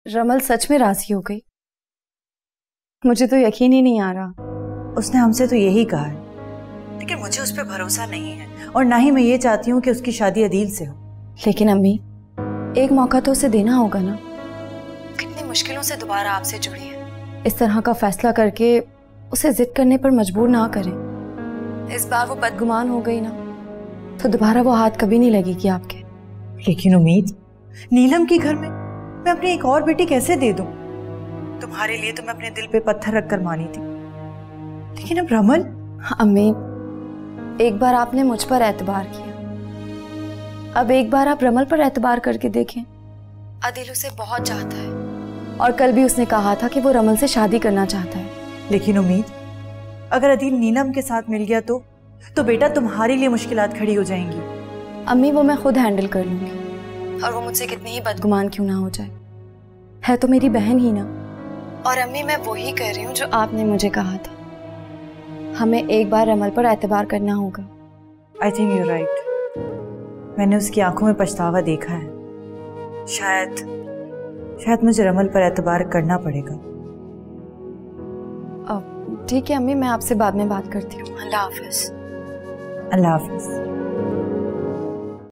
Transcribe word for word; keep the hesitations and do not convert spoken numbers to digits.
रमल सच में राजी हो गई? मुझे तो यकीन ही नहीं आ रहा। उसने हमसे तो यही कहा है, लेकिन मुझे उस पर भरोसा नहीं है और ना ही मैं ये चाहती हूँ कि उसकी शादी अदील से हो। लेकिन अम्मी, एक मौका तो उसे देना होगा ना। कितनी मुश्किलों से दोबारा आपसे जुड़ी है। इस तरह का फैसला करके उसे जिद करने पर मजबूर ना करें। इस बार वो बदगुमान हो गई ना, तो दोबारा वो हाथ कभी नहीं लगेगी आपके। लेकिन उम्मीद, नीलम के घर में मैं अपनी एक और बेटी कैसे दे दूं? तुम्हारे लिए तो मैं अपने दिल पे पत्थर रखकर मानी थी, लेकिन अब रमल। अम्मी, एक बार आपने मुझ पर एतबार किया, अब एक बार आप रमल पर एतबार करके देखें। अदिल उसे बहुत चाहता है और कल भी उसने कहा था कि वो रमल से शादी करना चाहता है। लेकिन उम्मीद, अगर अदिल नीलम के साथ मिल गया तो तो बेटा तुम्हारे लिए मुश्किलात खड़ी हो जाएंगी। अम्मी, वो मैं खुद हैंडल कर लूंगी, और वो मुझसे कितनी ही बदगुमान क्यों ना हो जाए, है तो मेरी बहन ही ना। और अम्मी, मैं वही कह रही हूँ जो आपने मुझे कहा था, हमें एक बार रमल पर एतबार करना होगा। I think you right. मैंने उसकी आंखों में पछतावा देखा है। शायद शायद मुझे रमल पर एतबार करना पड़ेगा। ठीक है अम्मी, मैं आपसे बाद में बात करती हूँ। अल्लाह हाफिज। अल्लाह हाफिज।